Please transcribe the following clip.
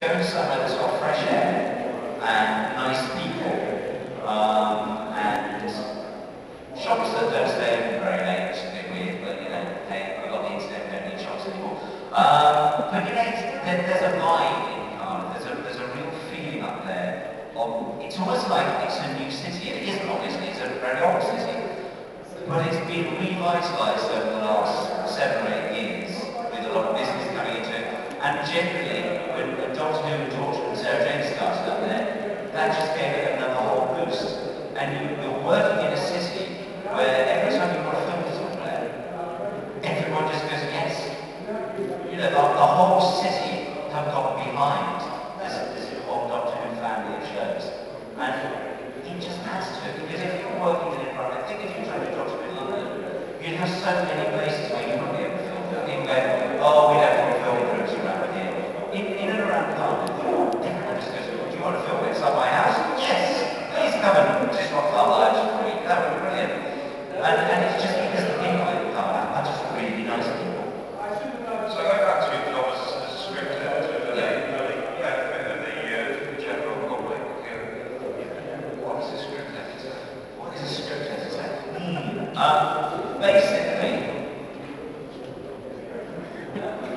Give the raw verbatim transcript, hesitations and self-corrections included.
Go somewhere that's got fresh air and nice people, um, and shops that don't stay open very late, which is a bit weird, but you know, hey, we've got the internet, we don't need shops anymore. Um, but you know, there, there's a vibe in Cardiff, there's a, there's a real feeling up there of, it's almost like it's a new city. It isn't obviously, it's a very old city, but it's been revitalised over the last seven or eight years with a lot of business coming into it, and generally, when Doctor Who and Torchwood and Sarah Jane started up there, that just gave it another whole boost. And you, you're working in a city where every time you want to film somewhere, everyone just goes, yes. You know, the, the whole city have got behind this, this whole Doctor Who family of shows. And it just adds to it, because if you're working in an environment, I think if you're trying to do Doctor Who in London, you'd have so many places where you wouldn't be able to film it. People go, oh, we don't want to film groups around here. In, in and around Cardiff, everyone just goes, do you want to film it inside my house? Yes! Please come and just rock our lives for a week. That would be brilliant. And, and it's just because the people in Cardiff are just really nice people. So going back to your job as, as a script editor, for the, for the benefit of the uh, general public, uh, what is a script editor? What is a script editor? Mm. Um, basically,